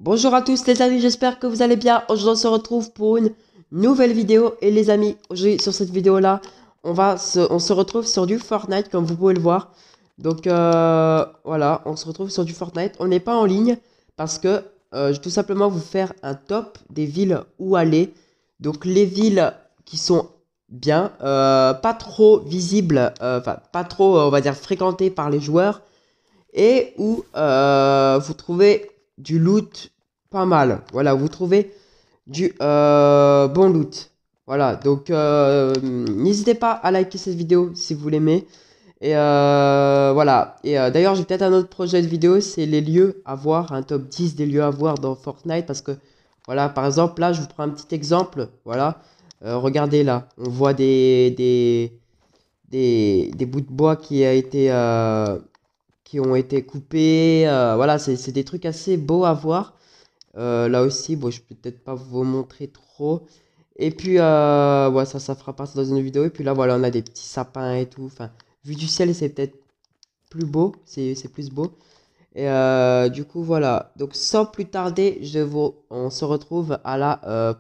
Bonjour à tous les amis, j'espère que vous allez bien. Aujourd'hui on se retrouve pour une nouvelle vidéo. Et les amis, aujourd'hui sur cette vidéo là, on se retrouve sur du Fortnite comme vous pouvez le voir. Donc voilà, on se retrouve sur du Fortnite. On n'est pas en ligne parce que je vais tout simplement vous faire un top des villes où aller. Donc les villes qui sont bien, pas trop visibles, enfin pas trop on va dire fréquentées par les joueurs. Et où vous trouvez du loot pas mal. Voilà, vous trouvez du bon loot. Voilà, donc n'hésitez pas à liker cette vidéo si vous l'aimez. Et voilà. Et d'ailleurs, j'ai peut-être un autre projet de vidéo, c'est les lieux à voir, un top 10 des lieux à voir dans Fortnite. Parce que, voilà, par exemple, là, je vous prends un petit exemple. Voilà, regardez là, on voit des bouts de bois qui ont été coupés. Voilà, c'est des trucs assez beaux à voir. Là aussi, bon, je peux peut-être pas vous montrer trop. Et puis, ouais, ça fera partie dans une vidéo. Et puis là, voilà, on a des petits sapins et tout. Enfin, vu du ciel, c'est peut-être plus beau. C'est plus beau. Et du coup, voilà. Donc, sans plus tarder, on se retrouve à la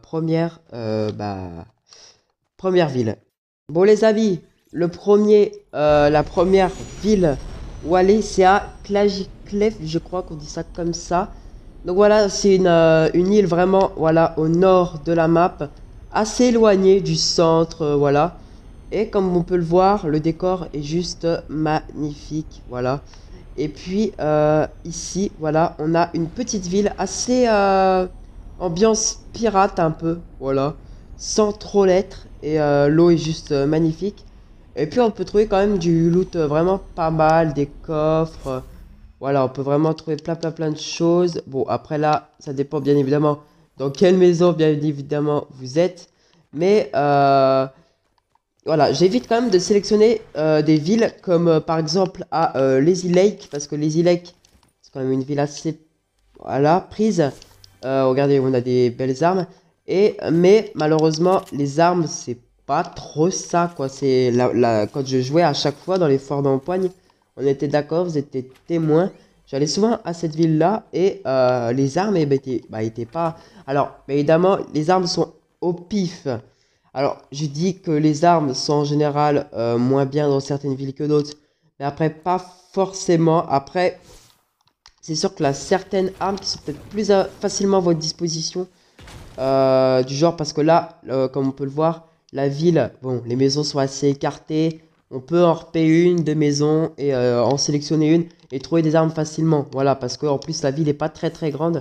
première ville. Bon, les amis, la première ville où aller, c'est à Klajiclef, je crois qu'on dit ça comme ça. Donc voilà, c'est une île vraiment, voilà, au nord de la map, assez éloignée du centre, voilà. Et comme on peut le voir, le décor est juste magnifique, voilà. Et puis ici, voilà, on a une petite ville assez ambiance pirate un peu, voilà, sans trop l'être. Et l'eau est juste magnifique. Et puis on peut trouver quand même du loot vraiment pas mal, des coffres. Voilà, on peut vraiment trouver plein de choses. Bon, après là, ça dépend bien évidemment dans quelle maison, bien évidemment, vous êtes. Mais voilà, j'évite quand même de sélectionner des villes comme par exemple à Lazy Lake. Parce que Lazy Lake, c'est quand même une ville assez, voilà, prise. Regardez, on a des belles armes. Mais malheureusement, les armes, c'est pas trop ça, quoi. C'est quand je jouais à chaque fois dans les forts d'empoigne, on était d'accord, vous étiez témoins. J'allais souvent à cette ville-là et les armes, eh ben, étaient pas. Alors, évidemment, les armes sont au pif. Alors, je dis que les armes sont en général moins bien dans certaines villes que d'autres. Mais après, pas forcément. Après, c'est sûr que là, certaines armes qui sont peut-être plus facilement à votre disposition. Du genre, parce que là, comme on peut le voir, la ville, bon, les maisons sont assez écartées. On peut en repérer une, deux maisons et en sélectionner une et trouver des armes facilement. Voilà, parce qu'en plus, la ville n'est pas très grande.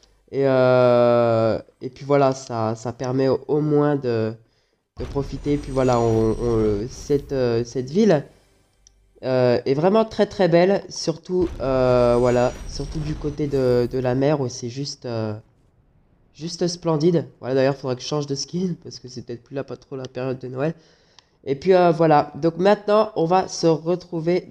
Et puis voilà, ça permet au moins de profiter. Et puis voilà, cette ville est vraiment très belle. Surtout, voilà, surtout du côté de la mer où c'est juste splendide. Voilà, d'ailleurs, il faudrait que je change de skin parce que c'est peut-être plus là, pas trop la période de Noël. Et puis voilà, donc maintenant, on va se retrouver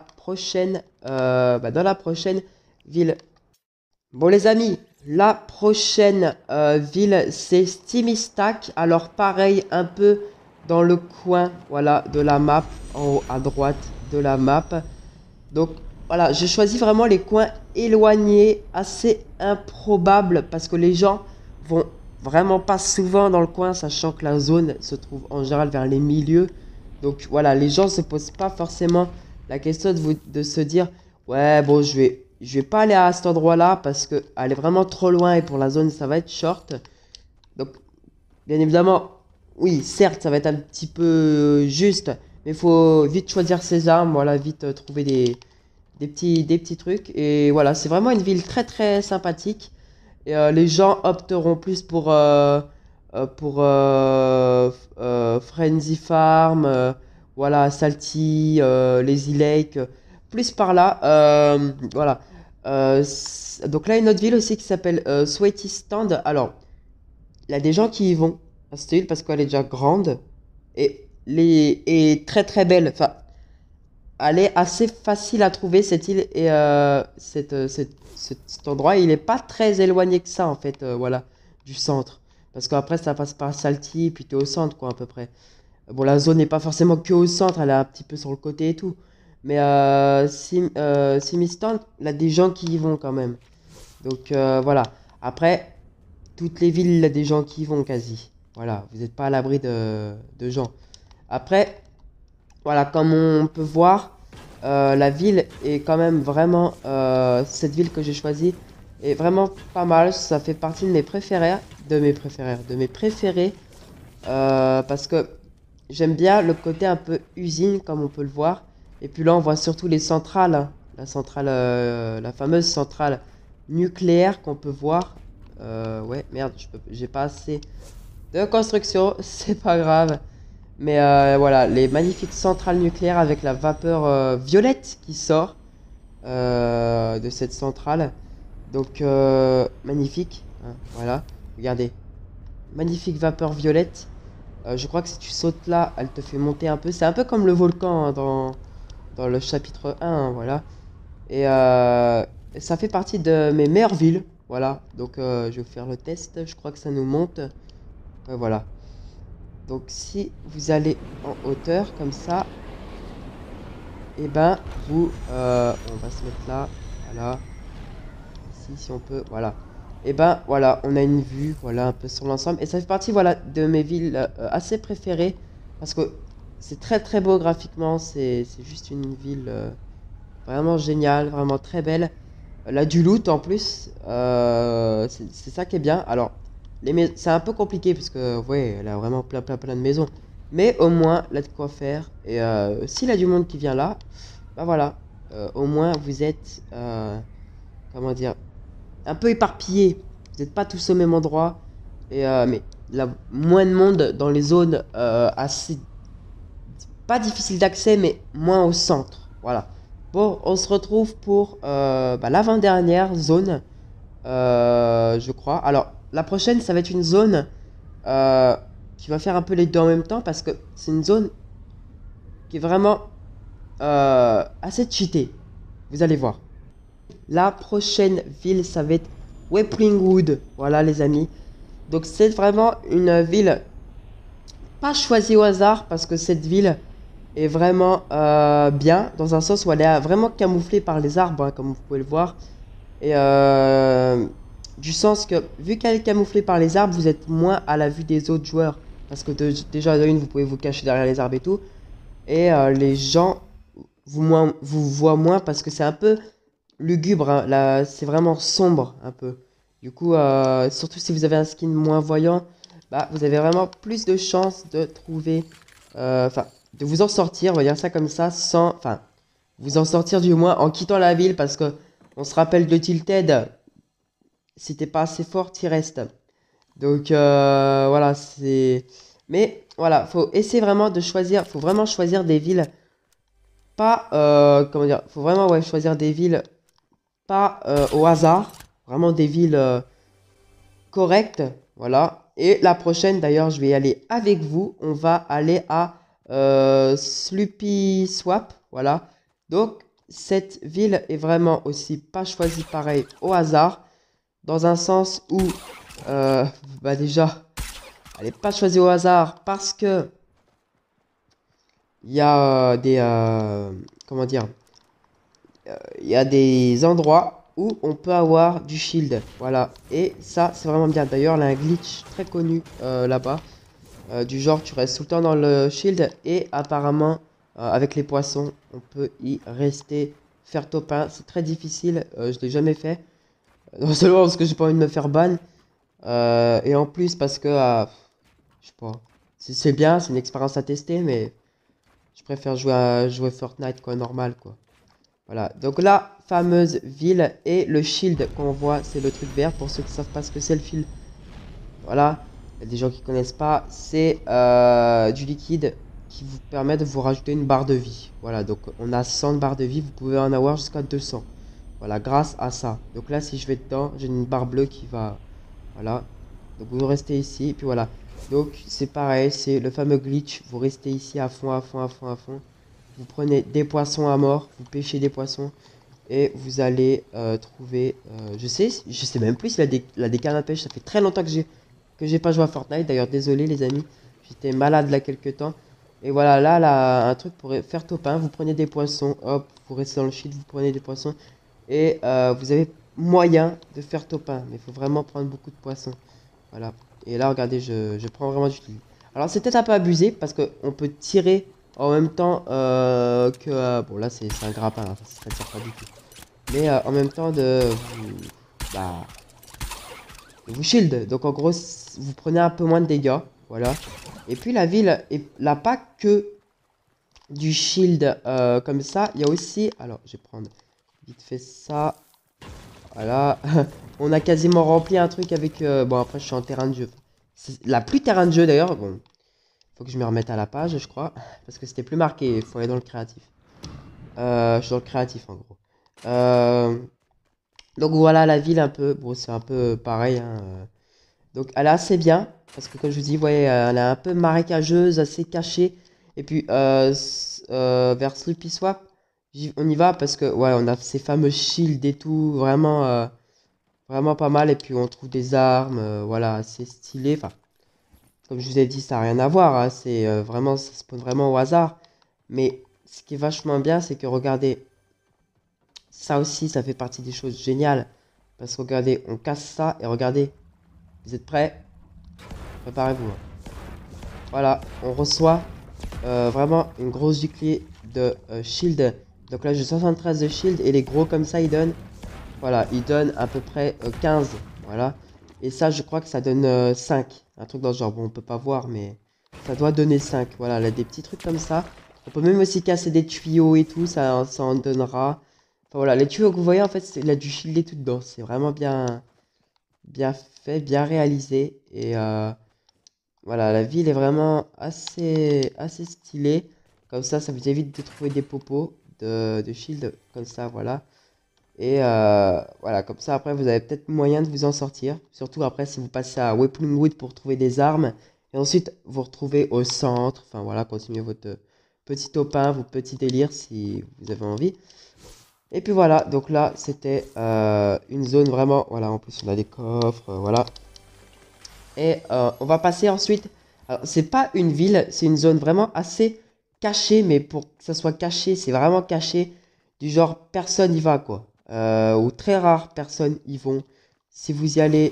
dans la prochaine ville. Bon, les amis, la prochaine ville, c'est Stimistack. Alors, pareil, un peu dans le coin, voilà, de la map, en haut à droite de la map. Donc, voilà, je choisis vraiment les coins éloignés, assez improbables, parce que les gens vont vraiment pas souvent dans le coin, sachant que la zone se trouve en général vers les milieux. Donc, voilà, les gens se posent pas forcément la question de se dire, ouais, bon, je vais pas aller à cet endroit-là, parce que elle est vraiment trop loin, et pour la zone, ça va être short. Donc, bien évidemment, oui, certes, ça va être un petit peu juste, mais il faut vite choisir ses armes, voilà, vite trouver des petits trucs. Et voilà, c'est vraiment une ville très sympathique. Et les gens opteront plus pour Frenzy Farm, voilà, Salty, Lazy Lake, plus par là. Voilà. Donc là, une autre ville aussi qui s'appelle Sweaty Stand. Alors, il y a des gens qui y vont à cette ville parce qu'elle est déjà grande et très belle. Enfin, elle est assez facile à trouver cette île et cet endroit. Il n'est pas très éloigné que ça en fait, voilà, du centre. Parce qu'après ça passe par Salty, puis tu es au centre quoi à peu près. Bon, la zone n'est pas forcément que au centre, elle est un petit peu sur le côté et tout. Mais Simistan, il y a des gens qui y vont quand même. Donc voilà. Après, toutes les villes, il y a des gens qui y vont quasi. Voilà, vous n'êtes pas à l'abri de gens. Après, voilà, comme on peut voir, la ville est quand même vraiment... cette ville que j'ai choisie est vraiment pas mal. Ça fait partie de mes préférés. De mes préférés. Parce que j'aime bien le côté un peu usine, comme on peut le voir. Et puis là, on voit surtout les centrales, hein. La centrale, la fameuse centrale nucléaire qu'on peut voir. Ouais, merde, j'ai pas assez de construction, c'est pas grave. Mais voilà, les magnifiques centrales nucléaires avec la vapeur violette qui sort de cette centrale. Donc, magnifique, hein, voilà, regardez. Magnifique vapeur violette. Je crois que si tu sautes là, elle te fait monter un peu. C'est un peu comme le volcan, hein, dans le chapitre 1, hein, voilà. Et ça fait partie de mes meilleures villes, voilà. Donc je vais faire le test, je crois que ça nous monte. Voilà. Donc si vous allez en hauteur, comme ça, et ben on va se mettre là, voilà. Ici, si on peut, voilà. Et ben voilà, on a une vue, voilà, un peu sur l'ensemble. Et ça fait partie, voilà, de mes villes assez préférées. Parce que c'est très très beau graphiquement, c'est juste une ville vraiment géniale, vraiment très belle. Elle a du loot en plus, c'est ça qui est bien. Alors, c'est un peu compliqué parce que, ouais, elle a vraiment plein de maisons. Mais au moins, elle a de quoi faire. Et s'il y a du monde qui vient là, bah voilà, au moins vous êtes, comment dire, un peu éparpillés. Vous n'êtes pas tous au même endroit. Et, mais il y a moins de monde dans les zones assez, pas difficiles d'accès, mais moins au centre. Voilà. Bon, on se retrouve pour l'avant-dernière zone, je crois. Alors, la prochaine, ça va être une zone euh, qui va faire un peu les deux en même temps parce que c'est une zone qui est vraiment assez cheatée. Vous allez voir. La prochaine ville, ça va être Weplingwood. Voilà, les amis. Donc, c'est vraiment une ville pas choisie au hasard parce que cette ville est vraiment bien dans un sens où elle est vraiment camouflée par les arbres, hein, comme vous pouvez le voir. Et du sens que, vu qu'elle est camouflée par les arbres, vous êtes moins à la vue des autres joueurs. Parce que déjà, de une, vous pouvez vous cacher derrière les arbres et tout. Et les gens vous voient moins parce que c'est un peu lugubre, hein. Là, c'est vraiment sombre un peu. Du coup, surtout si vous avez un skin moins voyant, bah, vous avez vraiment plus de chances de trouver... Enfin, de vous en sortir, on va dire ça comme ça, sans... Enfin, vous en sortir du moins en quittant la ville parce que on se rappelle de Tilted, si t'es pas assez fort, t'y restes. Donc voilà, c'est... Mais voilà, faut essayer vraiment de choisir, faut vraiment choisir des villes pas... comment dire, faut vraiment ouais, choisir des villes pas au hasard, vraiment des villes correctes, voilà. Et la prochaine, d'ailleurs, je vais y aller avec vous, on va aller à Sloopy Swap, voilà. Donc, cette ville est vraiment aussi pas choisie pareil au hasard, dans un sens où, bah déjà, elle n'est pas choisie au hasard parce que il y a comment dire, il y a des endroits où on peut avoir du shield, voilà. Et ça, c'est vraiment bien. D'ailleurs, il y a un glitch très connu là-bas, du genre tu restes tout le temps dans le shield et apparemment, avec les poissons, on peut y rester, faire top 1. C'est très difficile, je l'ai jamais fait. Non seulement parce que j'ai pas envie de me faire ban, et en plus parce que, je sais pas, c'est bien, c'est une expérience à tester, mais je préfère jouer Fortnite quoi, normal quoi. Voilà, donc la fameuse ville et le shield qu'on voit, c'est le truc vert. Pour ceux qui ne savent pas ce que c'est le fil, voilà, il y a des gens qui connaissent pas, c'est du liquide qui vous permet de vous rajouter une barre de vie. Voilà, donc on a 100 barres de vie, vous pouvez en avoir jusqu'à 200. Voilà, grâce à ça. Donc là, si je vais dedans, j'ai une barre bleue qui va... Voilà, donc vous restez ici, et puis voilà. Donc c'est pareil, c'est le fameux glitch, vous restez ici à fond, à fond, à fond, à fond. Vous prenez des poissons à mort, vous pêchez des poissons. Et vous allez trouver, je sais même plus s'il a des cannes à pêche. Ça fait très longtemps que j'ai pas joué à Fortnite. D'ailleurs, désolé les amis, j'étais malade là quelques temps. Et voilà, là, un truc pour faire top 1. Vous prenez des poissons, hop, vous restez dans le shit, vous prenez des poissons. Et vous avez moyen de faire top 1. Mais il faut vraiment prendre beaucoup de poissons. Voilà. Et là, regardez, je prends vraiment du shield. Alors, c'est peut-être un peu abusé parce qu'on peut tirer en même temps que... bon, là, c'est un grappin. Hein, ça ne sert pas du tout. Mais en même temps de vous... Bah... de vous shield. Donc, en gros, vous prenez un peu moins de dégâts. Voilà. Et puis, la ville n'a pas que du shield comme ça. Il y a aussi... Alors, je vais prendre vite fait ça. Voilà. On a quasiment rempli un truc avec... bon, après, je suis en terrain de jeu. C'est la plus terrain de jeu, d'ailleurs. Bon, faut que je me remette à la page, je crois. Parce que c'était plus marqué. Il faut aller dans le créatif. Je suis dans le créatif, en gros. Donc, voilà, la ville, un peu. Bon, c'est un peu pareil, hein. Donc, elle est assez bien. Parce que, comme je vous dis, vous voyez, elle est un peu marécageuse, assez cachée. Et puis, vers Sleepy Swap, on y va parce que, ouais, on a ces fameux shields et tout. Vraiment... vraiment pas mal, et puis on trouve des armes, voilà, assez stylées. Enfin, comme je vous ai dit, ça n'a rien à voir, hein, c'est vraiment, ça spawn vraiment au hasard. Mais ce qui est vachement bien, c'est que regardez, ça aussi, ça fait partie des choses géniales. Parce que regardez, on casse ça, et regardez, vous êtes prêts? Préparez-vous. Hein. Voilà, on reçoit vraiment une grosse giclée de shield. Donc là, j'ai 73 de shield, et les gros comme ça, ils donnent... Voilà, il donne à peu près 15. Voilà. Et ça, je crois que ça donne 5. Un truc dans ce genre. Bon, on peut pas voir, mais ça doit donner 5. Voilà, là, des petits trucs comme ça. On peut même aussi casser des tuyaux et tout. Ça en donnera. Enfin, voilà, les tuyaux que vous voyez, en fait, il a du shieldé tout dedans. C'est vraiment bien fait, bien réalisé. Et voilà, la ville est vraiment assez stylée. Comme ça vous évite de trouver des popos de shield. Comme ça, voilà. Et voilà, comme ça après vous avez peut-être moyen de vous en sortir. Surtout après si vous passez à Weplingwood pour trouver des armes. Et ensuite vous retrouvez au centre. Enfin voilà, continuez votre petit top 1, vos petits délires si vous avez envie. Et puis voilà, donc là c'était une zone vraiment... Voilà, en plus on a des coffres, voilà. Et on va passer ensuite... Alors c'est pas une ville, c'est une zone vraiment assez cachée. Mais pour que ça soit caché, c'est vraiment caché. Du genre personne y va quoi. Ou très rares personnes y vont. Si vous y allez,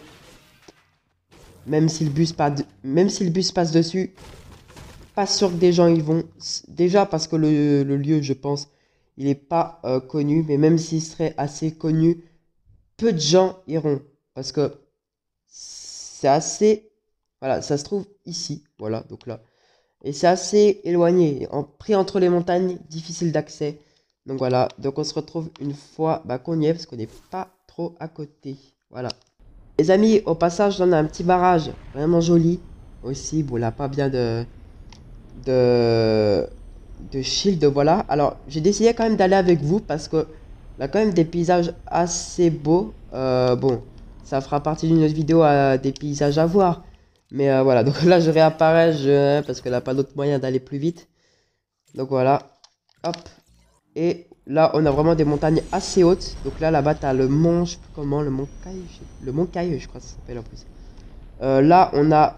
même si le bus passe dessus, pas sûr que des gens y vont. Déjà parce que le lieu, je pense, il n'est pas connu. Mais même s'il serait assez connu, peu de gens iront. Parce que c'est assez... Voilà, ça se trouve ici. Voilà, donc là. Et c'est assez éloigné. Pris entre les montagnes, difficile d'accès. Donc voilà, donc on se retrouve une fois qu'on y est, parce qu'on n'est pas trop à côté. Voilà. Les amis, au passage, on a un petit barrage vraiment joli aussi. Bon, là, pas bien de, de shield, voilà. Alors, j'ai décidé quand même d'aller avec vous, parce que là, quand même des paysages assez beaux. Bon, ça fera partie d'une autre vidéo à des paysages à voir. Mais voilà, donc là, je réapparais, parce que là, pas d'autre moyen d'aller plus vite. Donc voilà, hop. Et là, on a vraiment des montagnes assez hautes. Donc là, là-bas, t'as le mont, je sais plus comment, le mont Caille, le mont Caille, je crois que ça s'appelle en plus. Là, on a,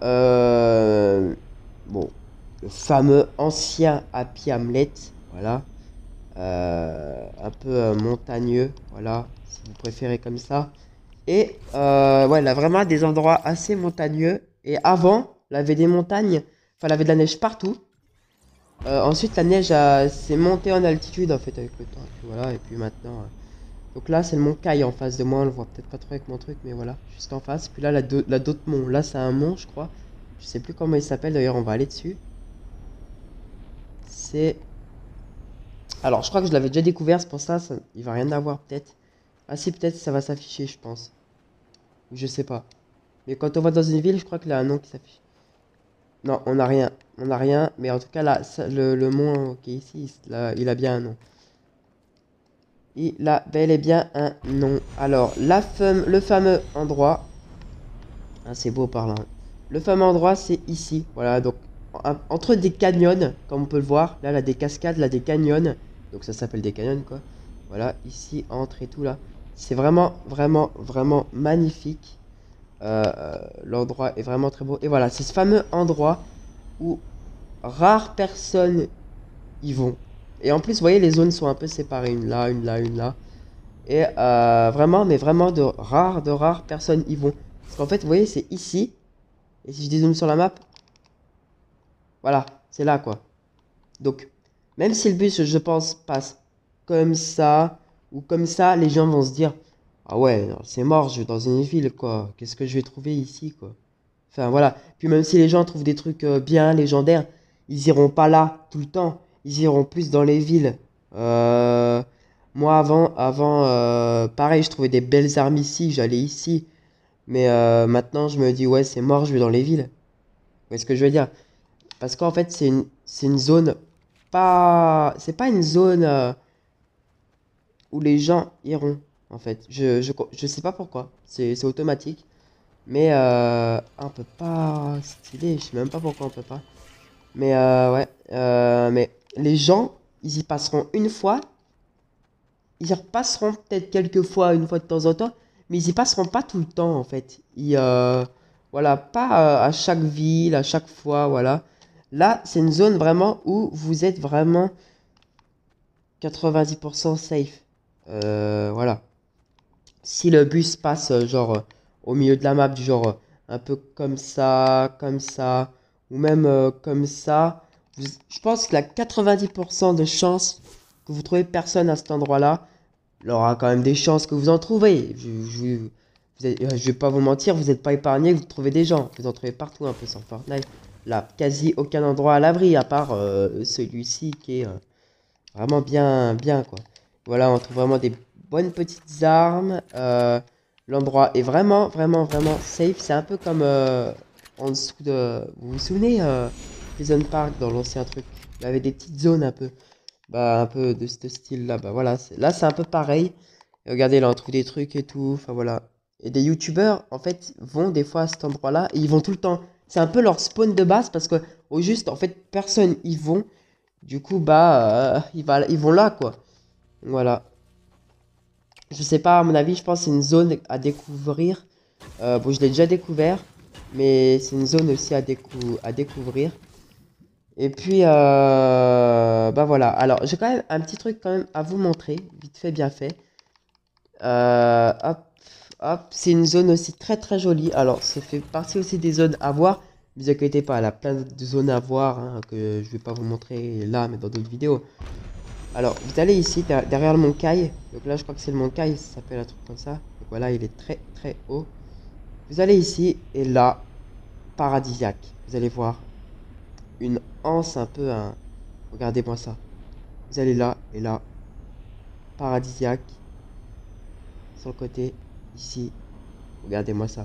bon, le fameux ancien Happy Hamlet, voilà. Un peu montagneux, voilà, si vous préférez comme ça. Et ouais, là, vraiment des endroits assez montagneux. Et avant, il avait des montagnes, enfin, il avait de la neige partout. Ensuite, la neige s'est montée en altitude en fait avec le temps. Et puis voilà, et puis maintenant. Donc là, c'est le mont Caille en face de moi. On le voit peut-être pas trop avec mon truc, mais voilà, juste en face. Puis là, la d'autres monts. Là, c'est un mont, je crois. Je sais plus comment il s'appelle. D'ailleurs, on va aller dessus. C'est. Alors, je crois que je l'avais déjà découvert. C'est pour ça, il va rien avoir peut-être. Ah si, peut-être ça va s'afficher, je pense. Ou je sais pas. Mais quand on va dans une ville, je crois qu'il a un nom qui s'affiche. Non, on n'a rien. On n'a rien. Mais en tout cas, là, le mont qui est ici, là, il a bien un nom. Il a bel et bien un nom. Alors, le fameux endroit. Ah, c'est beau par là. Le fameux endroit, c'est ici. Voilà, donc, entre des canyons, comme on peut le voir. Là, là, des cascades, là, des canyons. Donc, ça s'appelle des canyons, quoi. Voilà, ici, entre et tout, là. C'est vraiment magnifique. L'endroit est vraiment très beau. Et voilà, c'est ce fameux endroit où rares personnes y vont. Et en plus, vous voyez, les zones sont un peu séparées. Une là, une là, une là. Et vraiment, mais vraiment de rares personnes y vont. Parce qu'en fait, vous voyez, c'est ici. Et si je dézoome sur la map, voilà, c'est là quoi. Donc, même si le bus, je pense, passe comme ça ou comme ça, les gens vont se dire, ah ouais, non, c'est mort, je vais dans une ville quoi. Qu'est-ce que je vais trouver ici quoi. Enfin voilà. Puis même si les gens trouvent des trucs bien légendaires, ils iront pas là tout le temps. Ils iront plus dans les villes. Euh, Moi avant, pareil, je trouvais des belles armes ici, j'allais ici. Mais maintenant, je me dis, ouais, c'est mort, je vais dans les villes. Vous voyez ce que je veux dire? Parce qu'en fait, c'est une zone pas, c'est pas une zone où les gens iront. En fait, je sais pas pourquoi. C'est automatique. Mais on peut pas stylé, je sais même pas pourquoi on peut pas. Mais ouais, mais les gens, ils y passeront une fois, ils y repasseront peut-être quelques fois, une fois de temps en temps, mais ils y passeront pas tout le temps en fait. Voilà, pas à chaque ville, à chaque fois, voilà. Là, c'est une zone vraiment où vous êtes vraiment 90% safe. Voilà. Si le bus passe genre au milieu de la map, du genre un peu comme ça, ou même comme ça, je pense qu'il y a 90% de chances que vous trouvez personne à cet endroit-là. Il y aura quand même des chances que vous en trouvez. Je vais pas vous mentir, vous n'êtes pas épargné, vous trouvez des gens. Vous en trouvez partout un peu sur Fortnite. Là, quasi aucun endroit à l'abri, à part celui-ci qui est vraiment bien quoi. Voilà, on trouve vraiment des bonnes petites armes. L'endroit est vraiment safe. C'est un peu comme en dessous de... Vous vous souvenez des Zone Park dans l'ancien truc? Il y avait des petites zones un peu. Bah, un peu de ce style-là. Bah voilà, là c'est un peu pareil. Et regardez, là on trouve des trucs et tout. Enfin voilà. Et des youtubeurs, en fait, vont des fois à cet endroit-là. Et ils vont tout le temps. C'est un peu leur spawn de base parce que au juste, en fait, personne y vont. Du coup, bah, ils vont là, quoi. Voilà. Je sais pas, à mon avis, je pense que c'est une zone à découvrir. Bon, je l'ai déjà découvert, mais c'est une zone aussi à découvrir. Et puis, bah voilà. Alors, j'ai quand même un petit truc quand même à vous montrer, vite fait, bien fait. Hop, hop, c'est une zone aussi très jolie. Alors, ça fait partie aussi des zones à voir. Ne vous inquiétez pas, elle a plein de zones à voir hein, que je vais pas vous montrer là, mais dans d'autres vidéos. Alors, vous allez ici, derrière le mont Kai. Donc là, je crois que c'est le mont Kai, ça s'appelle un truc comme ça. Donc voilà, il est très haut. Vous allez ici, et là, paradisiaque. Vous allez voir une anse un peu, hein. Regardez-moi ça. Vous allez là, et là, paradisiaque. Sur le côté, ici. Regardez-moi ça.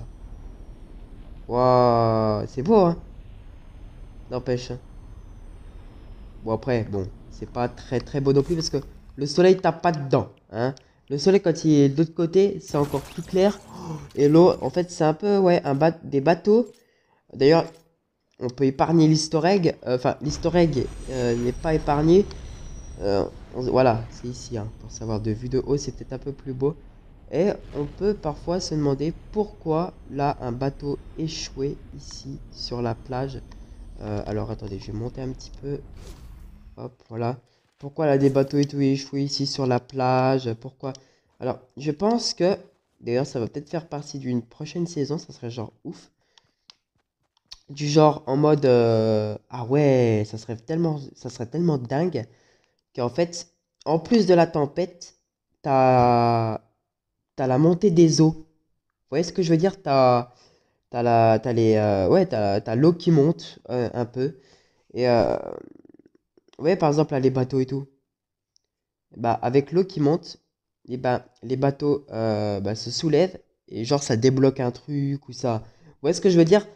Waouh, c'est beau, hein. N'empêche, hein. Bon, après, bon, c'est pas très beau non plus parce que le soleil tape pas dedans, hein. Le soleil, quand il est de l'autre côté, c'est encore plus clair. Et l'eau, en fait, c'est un peu, ouais, des bateaux. D'ailleurs, on peut épargner l'easter egg. Enfin, l'easter egg n'est pas épargné. Voilà, c'est ici, hein. Pour savoir de vue de haut, c'est peut-être un peu plus beau. Et on peut parfois se demander pourquoi là, un bateau échoué ici, sur la plage. Alors, attendez, je vais monter un petit peu. Hop, voilà. Pourquoi là des bateaux et tout échoués ici sur la plage? Pourquoi? Alors, je pense que, d'ailleurs, ça va peut-être faire partie d'une prochaine saison, ça serait genre ouf. Du genre en mode, ah ouais, ça serait tellement dingue qu'en fait, en plus de la tempête, t'as, t'as la montée des eaux. Vous voyez ce que je veux dire? T'as les, ouais, t'as l'eau qui monte un peu. Et, ouais, par exemple, là, les bateaux et tout. Bah, avec l'eau qui monte, et bah, les bateaux bah, se soulèvent et genre ça débloque un truc ou ça. Vous voyez ce que je veux dire?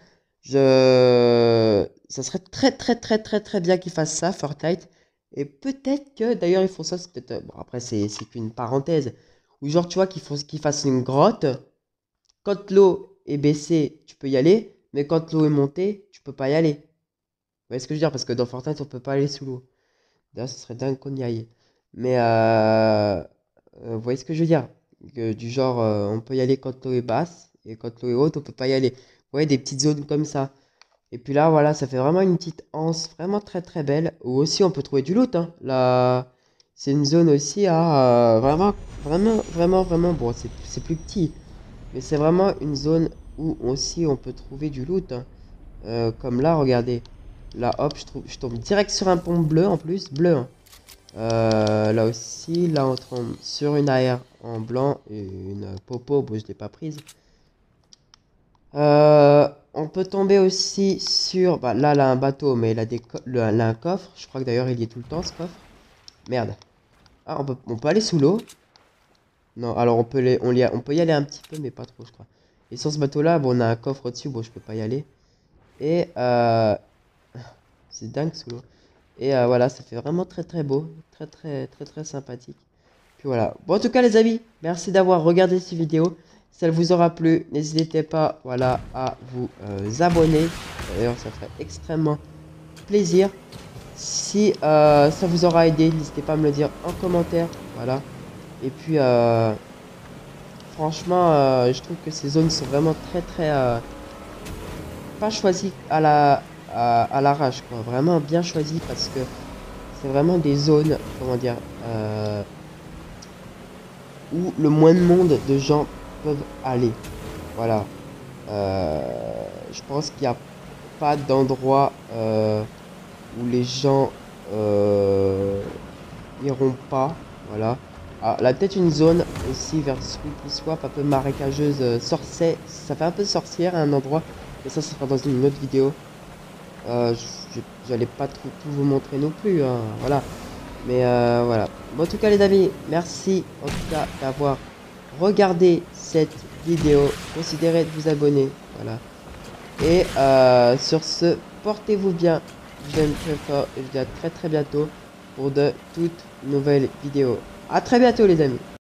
Ça serait très bien qu'ils fassent ça, Fortnite. Et peut-être que d'ailleurs ils font ça, c'est peut-être. Bon, après, c'est qu'une parenthèse. Ou genre, tu vois, qu'ils fassent une grotte. Quand l'eau est baissée, tu peux y aller. Mais quand l'eau est montée, tu peux pas y aller. Vous voyez ce que je veux dire? Parce que dans Fortnite, on peut pas aller sous l'eau. D'ailleurs, ce serait dingue qu'on y aille. Mais vous voyez ce que je veux dire? Du genre, on peut y aller quand l'eau est basse et quand l'eau est haute, on peut pas y aller. Vous voyez, des petites zones comme ça. Et puis là, voilà, ça fait vraiment une petite anse vraiment très belle. Où aussi, on peut trouver du loot, hein. Là, c'est une zone aussi à vraiment, bon, c'est plus petit, mais c'est vraiment une zone où aussi on peut trouver du loot, hein. Comme là, regardez. Là, hop, je tombe direct sur un pont bleu en plus, bleu, hein. Là aussi, là on tombe sur une AR en blanc et une popo, bon je l'ai pas prise. On peut tomber aussi sur, bah là, là un bateau, mais il a là, un coffre. Je crois que d'ailleurs il y est tout le temps ce coffre. Merde. Ah, on peut aller sous l'eau. Non, alors on peut y aller un petit peu, mais pas trop, je crois. Et sur ce bateau-là, bon, on a un coffre au-dessus, bon, je peux pas y aller. Et c'est dingue sous l'eau. Et voilà, ça fait vraiment très beau, très sympathique. Puis voilà. Bon, en tout cas, les amis, merci d'avoir regardé cette vidéo. Si elle vous aura plu, n'hésitez pas, voilà, à vous abonner. D'ailleurs, ça ferait extrêmement plaisir. Si ça vous aura aidé, n'hésitez pas à me le dire en commentaire. Voilà. Et puis, franchement, je trouve que ces zones sont vraiment pas choisies à l'arrache, quoi. Vraiment bien choisies parce que c'est vraiment des zones, comment dire, où le moins de monde de gens peuvent aller. Voilà. Je pense qu'il n'y a pas d'endroit où les gens iront pas. Voilà. Ah, là, peut-être une zone aussi vers Sleepy Swap, un peu marécageuse, ça fait un peu sorcière à un endroit. Mais ça sera dans une autre vidéo. J'allais pas tout vous montrer non plus, hein, voilà. Mais voilà. Bon, en tout cas, les amis, merci en tout cas d'avoir regardé cette vidéo. Considérez de vous abonner. Voilà. Et sur ce, portez-vous bien. Je vous aime très fort et je vous dis à très bientôt pour de toutes nouvelles vidéos. À très bientôt, les amis.